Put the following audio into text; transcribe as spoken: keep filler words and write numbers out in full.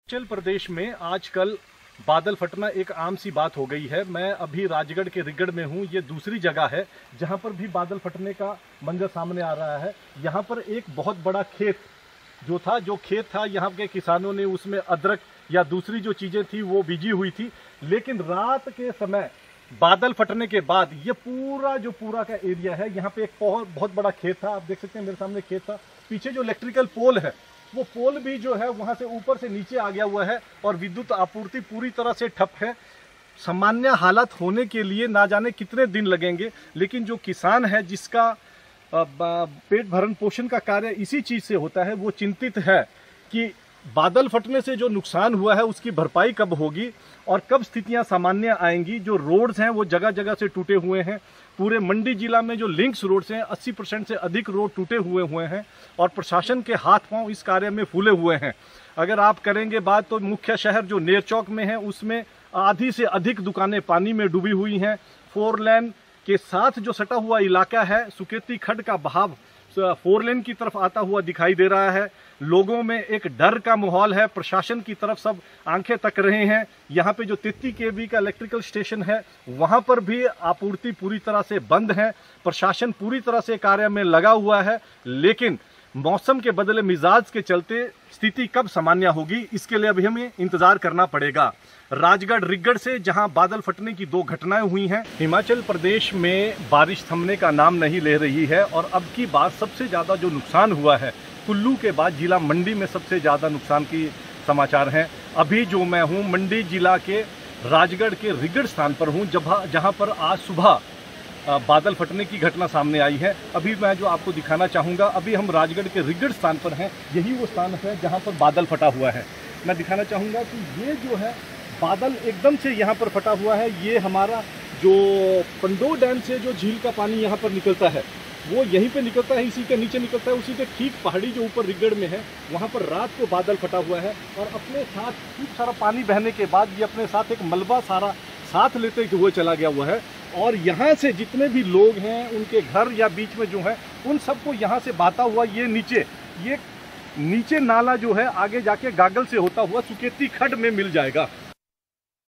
हिमाचल प्रदेश में आजकल बादल फटना एक आम सी बात हो गई है। मैं अभी राजगढ़ के रिगड़ में हूँ। ये दूसरी जगह है जहाँ पर भी बादल फटने का मंजर सामने आ रहा है। यहाँ पर एक बहुत बड़ा खेत जो था जो खेत था यहाँ के किसानों ने उसमें अदरक या दूसरी जो चीज़ें थी वो बीजी हुई थी, लेकिन रात के समय बादल फटने के बाद ये पूरा जो पूरा का एरिया है, यहाँ पे एक बहुत बहुत बड़ा खेत था। आप देख सकते हैं मेरे सामने खेत था, पीछे जो इलेक्ट्रिकल पोल है वो पोल भी जो है वहां से ऊपर से नीचे आ गया हुआ है और विद्युत आपूर्ति पूरी तरह से ठप है। सामान्य हालत होने के लिए ना जाने कितने दिन लगेंगे, लेकिन जो किसान है जिसका पेट भरण पोषण का कार्य इसी चीज से होता है, वो चिंतित है कि बादल फटने से जो नुकसान हुआ है उसकी भरपाई कब होगी और कब स्थितियां सामान्य आएंगी। जो रोड्स हैं वो जगह जगह से टूटे हुए हैं। पूरे मंडी जिला में जो लिंक्स रोड्स हैं अस्सी परसेंट से अधिक रोड टूटे हुए हुए हैं और प्रशासन के हाथ पांव इस कार्य में फूले हुए हैं। अगर आप करेंगे बात तो मुख्य शहर जो नेरचौक में है उसमें आधी से अधिक दुकानें पानी में डूबी हुई हैं। फोर लेन के साथ जो सटा हुआ इलाका है, सुकेती खड्ड का बहाव फोर लेन की तरफ आता हुआ दिखाई दे रहा है। लोगों में एक डर का माहौल है, प्रशासन की तरफ सब आंखें तक रहे हैं। यहाँ पे जो तित्ती केवी का इलेक्ट्रिकल स्टेशन है वहाँ पर भी आपूर्ति पूरी तरह से बंद है। प्रशासन पूरी तरह से कार्य में लगा हुआ है, लेकिन मौसम के बदले मिजाज के चलते स्थिति कब सामान्य होगी इसके लिए अभी हमें इंतजार करना पड़ेगा। राजगढ़ रिगड़ से जहां बादल फटने की दो घटनाएं हुई हैं। हिमाचल प्रदेश में बारिश थमने का नाम नहीं ले रही है और अब की बात सबसे ज़्यादा जो नुकसान हुआ है कुल्लू के बाद जिला मंडी में सबसे ज़्यादा नुकसान की समाचार हैं। अभी जो मैं हूं मंडी जिला के राजगढ़ के रिगड़ स्थान पर हूं, जहाँ जहाँ पर आज सुबह बादल फटने की घटना सामने आई है। अभी मैं जो आपको दिखाना चाहूँगा, अभी हम राजगढ़ के रिगड़ स्थान पर हैं। यही वो स्थान है जहाँ पर बादल फटा हुआ है। मैं दिखाना चाहूँगा कि ये जो है बादल एकदम से यहाँ पर फटा हुआ है। ये हमारा जो पंडो डैम से जो झील का पानी यहाँ पर निकलता है वो यहीं पे निकलता है, इसी के नीचे निकलता है। उसी के ठीक पहाड़ी जो ऊपर रिगड़ में है वहाँ पर रात को बादल फटा हुआ है और अपने साथ खूब सारा पानी बहने के बाद ये अपने साथ एक मलबा सारा साथ लेते हुए चला गया हुआ है। और यहाँ से जितने भी लोग हैं उनके घर या बीच में जो है उन सबको यहाँ से बहता हुआ ये नीचे ये नीचे नाला जो है आगे जाके गागल से होता हुआ सुकेती खड्ड में मिल जाएगा।